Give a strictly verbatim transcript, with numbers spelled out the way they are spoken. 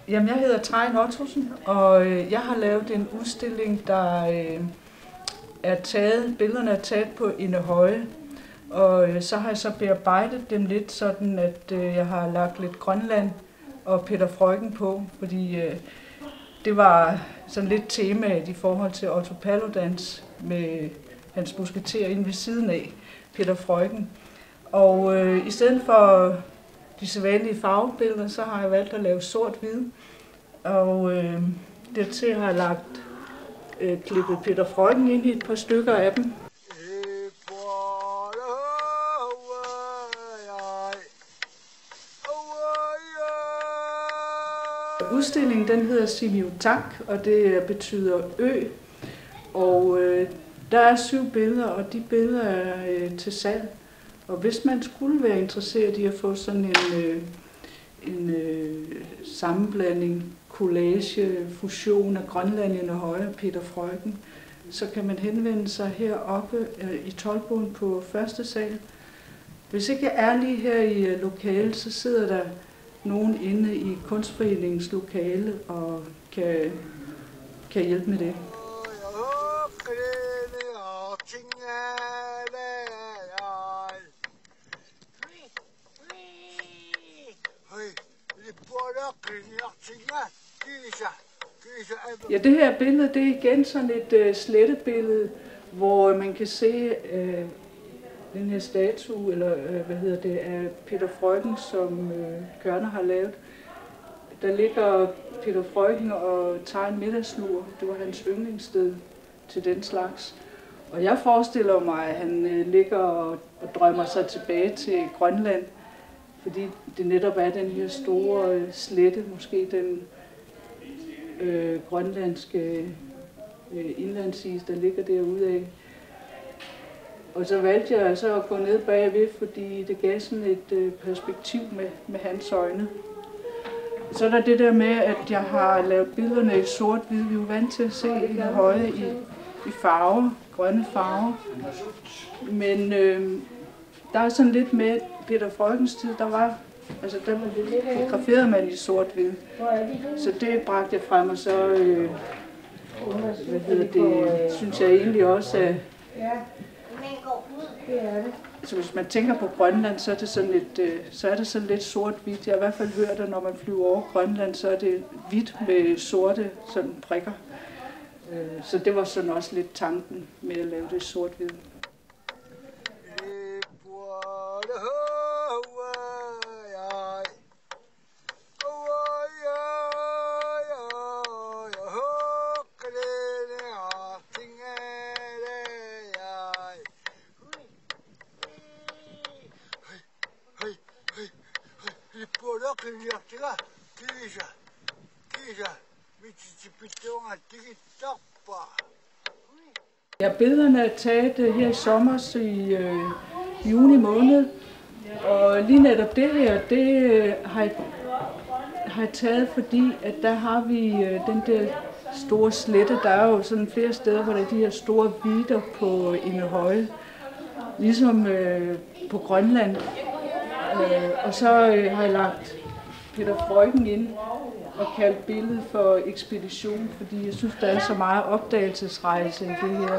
Jamen, jeg hedder Trine Ottosen, og jeg har lavet en udstilling, der øh, er taget, billederne er taget på Indehøje. Og øh, så har jeg så bearbejdet dem lidt, sådan at øh, jeg har lagt lidt Grønland og Peter Freuchen på, fordi øh, det var sådan lidt temaet i forhold til Otto Paludans med hans musketer inde ved siden af, Peter Freuchen. Og øh, i stedet for de sædvanlige farvebilleder, så har jeg valgt at lave sort-hvid. Og øh, dertil har jeg lagt øh, klippet Peter Freuchen ind i et par stykker af dem. Udstillingen den hedder Simiutak, og det betyder ø. Og øh, der er syv billeder, og de billeder er øh, til salg. Og hvis man skulle være interesseret i at få sådan en, øh, en øh, sammenblanding, collage, fusion af Grønland, Indehøje og Peter Freuchen, så kan man henvende sig heroppe øh, i Toldboden på første sal. Hvis ikke jeg er lige her i øh, lokalet, så sidder der nogen inde i Kunstforeningens lokale og kan, kan hjælpe med det. Ja, det her billede, det er igen sådan et uh, slettebillede, hvor man kan se uh, den her statue, eller uh, hvad hedder det, af Peter Freuchen, som uh, Kørner har lavet. Der ligger Peter Freuchen og tager en middagslur. Det var hans yndlingssted til den slags. Og jeg forestiller mig, at han uh, ligger og, og drømmer sig tilbage til Grønland, fordi det netop er den her store uh, slette, måske den øh, grønlandske øh, indlandsis, der ligger derude af. Og så valgte jeg så at gå ned bagved, fordi det gav sådan et øh, perspektiv med, med hans øjne. Så er der det der med, at jeg har lavet billederne i sort-hvid. Vi er jo vant til at se Indehøje i, i farver, grønne farver. Men øh, der er sådan lidt med Peter Freuchens tid, der var, altså der fotograferede man i sort-hvid. Så det bragte jeg frem, og så, øh, hvad hedder det, synes jeg egentlig også, at altså, hvis man tænker på Grønland, så er det sådan lidt, øh, så er det sådan lidt sort-hvidt. Jeg har i hvert fald hørt, at når man flyver over Grønland, så er det hvidt med sorte sådan prikker. Øh, så det var sådan også lidt tanken med at lave det sort-hvid. Ja, billederne er taget her i sommer i øh, juni måned, og lige netop det her, det øh, har, jeg, har jeg taget, fordi at der har vi øh, den der store slette. Der er jo sådan flere steder, hvor der er de her store vidder på Indehøje, ligesom øh, på Grønland. Øh, og så øh, har jeg lagt Peter Freuchen ind og kaldt billedet for ekspedition, fordi jeg synes, der er så meget opdagelsesrejse i det her.